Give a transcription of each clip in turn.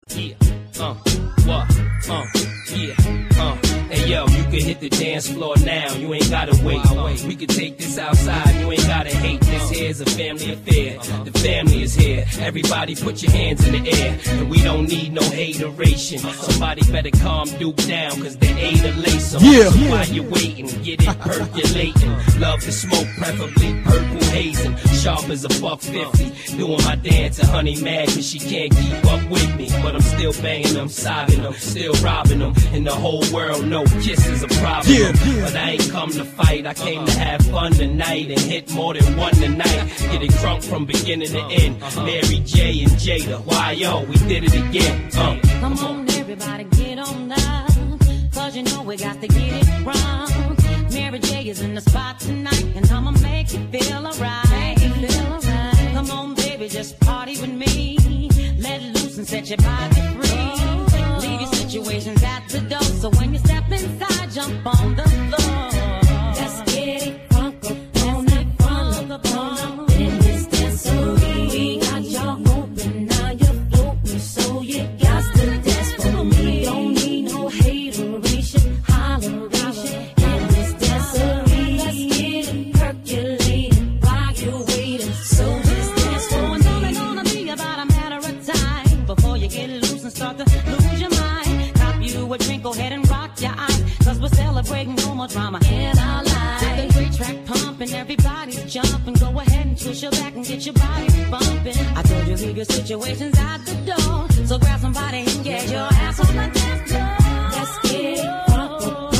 Yeah, what? Yeah, Hey yo, you can hit the dance floor now, you ain't gotta wait. We can take this outside, you ain't gotta hate. This here's a family affair, the family is here. Everybody put your hands in the air, and we don't need no hateration. Somebody better calm Duke down, cause they ate a lace on. Yeah. So while you're waiting, get it percolating. Love to smoke, preferably purple hazing. Sharp as a $1.50. Doing my dance, and honey mad cause she can't keep up with me. But I'm still banging them, sobbing them, still robbing them. And the whole world know kiss is a problem. Yeah. But I ain't come to fight, I came to have fun tonight and hit more than one tonight. Get it crunk from beginning to end. Mary J and Jada, why yo, we did it again. Come on everybody, get on up, cause you know we got to get it wrong. Mary J is in the spot tonight, and I'ma make you feel alright. Come on baby, just party with me. Let loose and set your body free. Leave your situations at the door, so when you step inside, jump on the floor. Let's get it crunk up on it, crunk up on it. In this dancery, we got y'all open, now you're floating, so you got to dance for me. Don't need no hateration, holleration. In this dancery, let's get it percolating while you're waiting. So this dance floor is only gonna be about a matter of time before you get loose and start to lose your mind. Cop you a drink, go ahead and rock your eyes, cause we're celebrating no more drama in our lives. With the great track pumping, everybody's jumping. Go ahead and twist your back and get your body bumping. I told you leave your situations at the door, so grab somebody and get your ass on the dance floor. Let's get it crunk up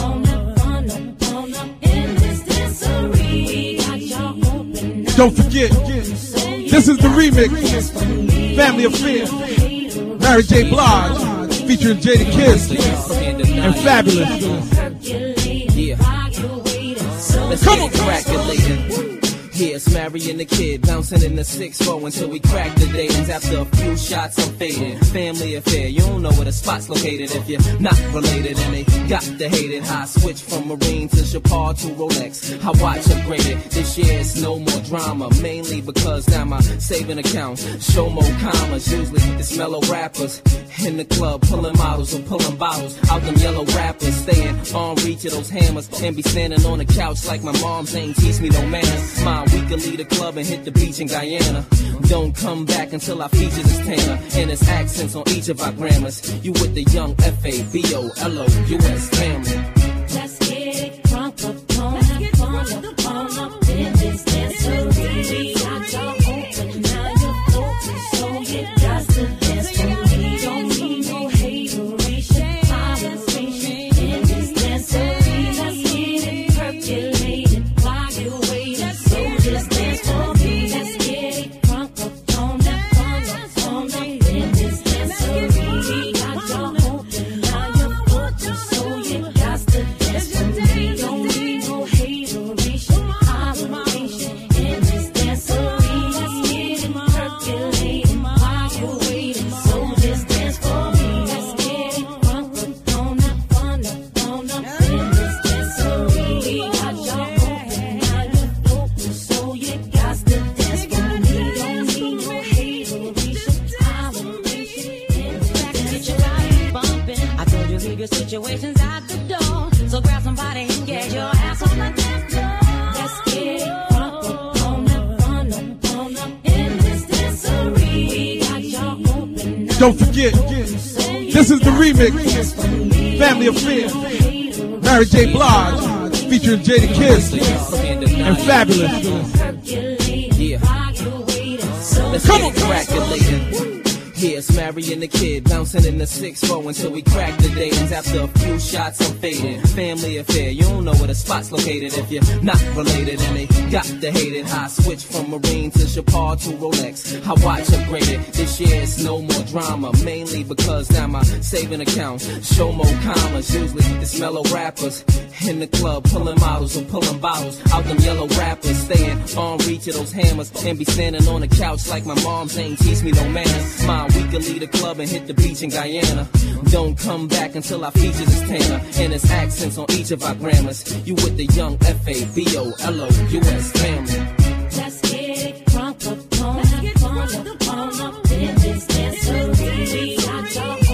on up in this dancery. Got y'all open. Don't forget, this is the remix, Family Affair, Mary J. Blige, featuring Jada Kiss and Fabulous. Let's come on, crack-a-latin'. Yeah, it's Mary and the kid, bouncing in the 6-4 until we crack the datings. After a few shots, I'm faded. Family affair, you don't know where the spot's located if you're not related. And they got to hate it. How I switch from Marine to Chapar to Rolex. I watch upgraded. This year it's no more drama, mainly because now my saving account show more commas. Usually it's mellow rappers in the club pulling models or pulling bottles out them yellow rappers. Staying on reach of those hammers and be standing on the couch like my mom's ain't teach me no manners. We can leave the club and hit the beach in Guyana. Don't come back until our features is Tanner and its accents on each of our grammars. You with the young F-A-B-O-L-O-U-S family. Let's get it crunk up on up in this dancery. Got y'all open, now you're open, so you got to dance for me. Don't need no hateration, holleration. In this dancery, let's get it percolated while you're waiting. Just dance for me. Let's get it crunk up on up in this dancery. Got y'all open, now you're open, so you got to dance for me. Don't need no hateration, holleration. In this dancery, let's get it percolating while you're waiting. So just dance for me. Let's get it crunk up on up in this dancery. Got y'all open, now you're open, so you got to dance for me. Don't need no hateration, holleration. In this dance, get your body bumping. I told you leave your situations at the door, so grab somebody and get your ass on the dance floor. Let's get it crunk up on up in this dancery. Got y'all open. Don't forget, this is the remix, Family Affair, Mary J. Blige, featuring Jada Kiss and Fabulous. Come on, crack-a-latin'. Yeah, it's Mary and the kid, bouncing in the 6-4 until we crack the datings. After a few shots, I'm faded. Family affair, you don't know where the spot's located if you're not related. And they got to hate it. How I switch from Marine to Chapar to Rolex. I watch upgraded. This year it's no more drama, mainly because now my saving account show more commas. Usually it's mellow rappers in the club pulling models or pulling bottles out them yellow rappers. Staying on reach of those hammers and be standing on the couch like my mom's ain't teach me no manners. We can leave the club and hit the beach in Guyana. Don't come back until our features is Tanner and its accents on each of our grammars. You with the young F-A-B-O-L-O-U-S family. Let's get it crunk up on up in this dancery. Got y'all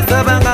cabanga